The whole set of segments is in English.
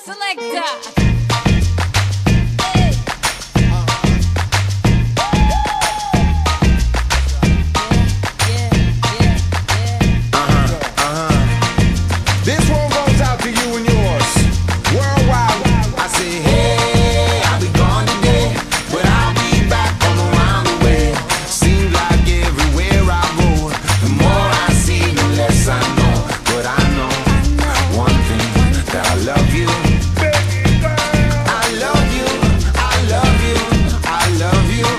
Selector. This one goes out to you and yours. Worldwide, I say, hey, I'll be gone today, but I'll be back from around the way. Seems like everywhere I go, the more I see, the less I know. But I know one thing, that I love you. I love you, I love you, I love you.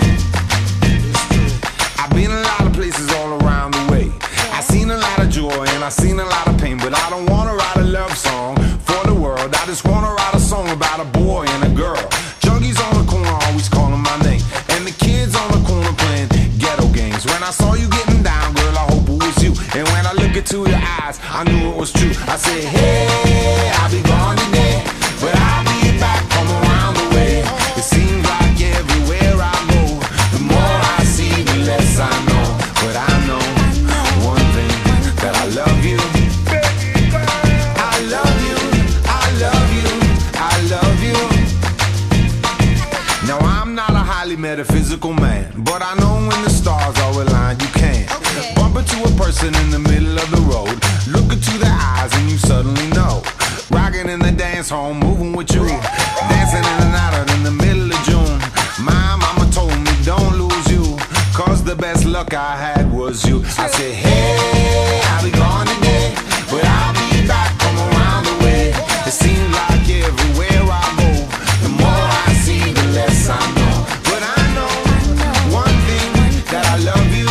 I've been a lot of places all around the way. I've seen a lot of joy and I've seen a lot of pain, but I don't wanna write a love song for the world. I just wanna write a song about a boy and a girl. Junkies on the corner always calling my name, and the kids on the corner playing ghetto games. When I saw you getting down, girl, I hope it was you. And when I look into your eyes, I knew it was true. I said, hey, I'll be gone today, but I'll be back from around the way. It seems like everywhere I go, the more I see, the less I know. But I know one thing, that I love you. I love you, I love you, I love you. Now I'm not a highly metaphysical man, but I know when the stars are aligned, you can bump into a person in the middle of the road, look into their eyes and you suddenly know. Rocking in the dance hall, moving with you, dancing in and out in the middle of June. My mama told me don't lose you, cause the best luck I had was you. I said, hey, I'll be gone today, but I'll be back from around the way. It seems like everywhere I go, the more I see, the less I know. But I know one thing, that I love you.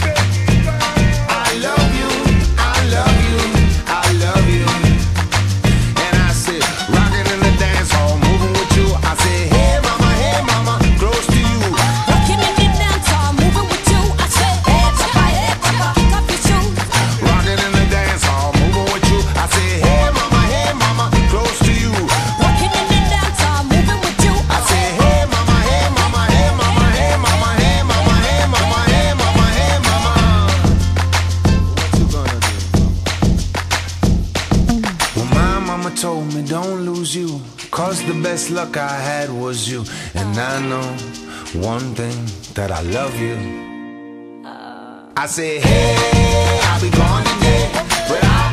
I love you, I love you, I love you. And I said, rocking in the dance hall, moving with you. I said, hey mama, close to you. Rocking in the dance hall, moving with you. I said, hey papa, kick up your shoes. Rocking in the dance hall, moving with you. I said, hey mama, close to you. Rocking in the dance hall, moving with you. I said, hey mama, hey mama, hey mama, hey mama, hey mama, hey mama, hey mama, hey mama. What you gonna do? Well, my mama told me don't lose you, cause the best luck I had was you. And I know one thing, that I love you. I said, hey, I'll be gone today, but I'll